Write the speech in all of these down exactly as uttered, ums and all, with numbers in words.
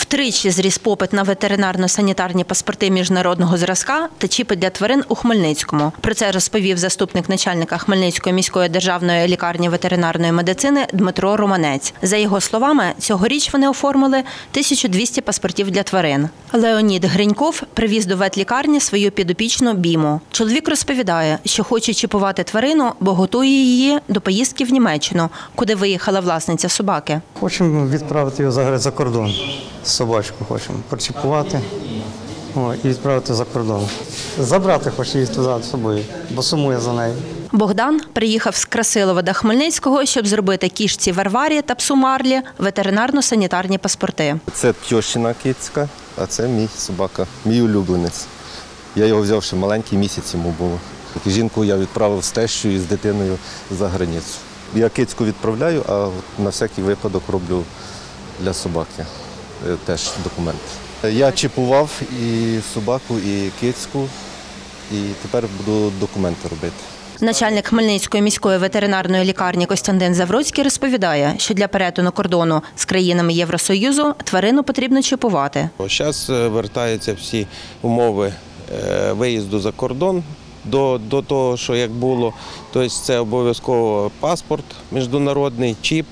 Втричі зріс попит на ветеринарно-санітарні паспорти міжнародного зразка та чіпи для тварин у Хмельницькому. Про це розповів заступник начальника Хмельницької міської державної лікарні ветеринарної медицини Дмитро Романець. За його словами, цьогоріч вони оформили тисячу двісті паспортів для тварин. Леонід Гриньков привіз до ветлікарні свою підопічну Біму. Чоловік розповідає, що хоче чіпувати тварину, бо готує її до поїздки в Німеччину, куди виїхала власниця собаки. Хочемо відправити його за кордон. Собачку хочемо причіпувати о, і відправити за кордон. Забрати хоче її туди з собою, бо сумує за нею. Богдан приїхав з Красилова до Хмельницького, щоб зробити кішці Варварі та псу Марлі ветеринарно-санітарні паспорти. Це тьощина кицька, а це мій собака, мій улюбленець. Я його взяв ще маленький, місяць йому було. Жінку я відправив з тещою і з дитиною за границю. Я кицьку відправляю, а на всякий випадок роблю для собаки теж документи. Я чіпував і собаку, і кицьку, і тепер буду документи робити. Начальник Хмельницької міської ветеринарної лікарні Костянтин Завроцький розповідає, що для перетину кордону з країнами Євросоюзу тварину потрібно чіпувати. Зараз вертаються всі умови виїзду за кордон до, до того, що як було. Тобто це обов'язково паспорт міжнародний, чіп,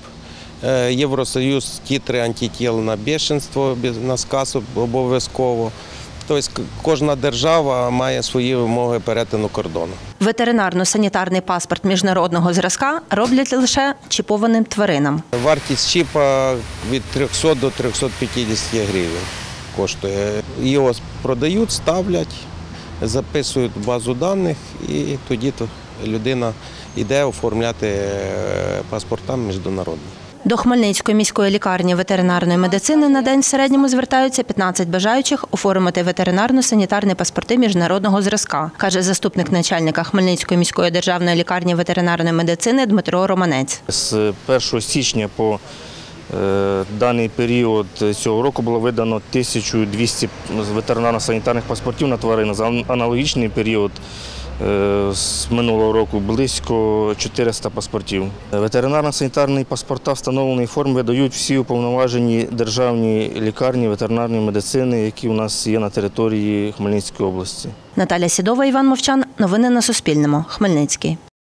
Євросоюз, титри антитіл на бешенство, на сказ обов'язково. Тобто кожна держава має свої вимоги перетину кордону. Ветеринарно-санітарний паспорт міжнародного зразка роблять лише чіпованим тваринам. Вартість чіпа від трьохсот до трьохсот п'ятдесят гривень коштує. Його продають, ставлять, записують в базу даних і тоді людина йде оформляти паспорта міжнародні. До Хмельницької міської лікарні ветеринарної медицини на день в середньому звертаються п'ятнадцять бажаючих оформити ветеринарно-санітарні паспорти міжнародного зразка, каже заступник начальника Хмельницької міської державної лікарні ветеринарної медицини Дмитро Романець. З першого січня по е, даний період цього року було видано тисячу двісті ветеринарно-санітарних паспортів на тварин. За аналогічний період з минулого року близько чотириста паспортів. Ветеринарно-санітарні паспорта встановленої форми видають всі уповноважені державні лікарні ветеринарної медицини, які у нас є на території Хмельницької області. Наталя Сідова, Іван Мовчан. Новини на Суспільному. Хмельницький.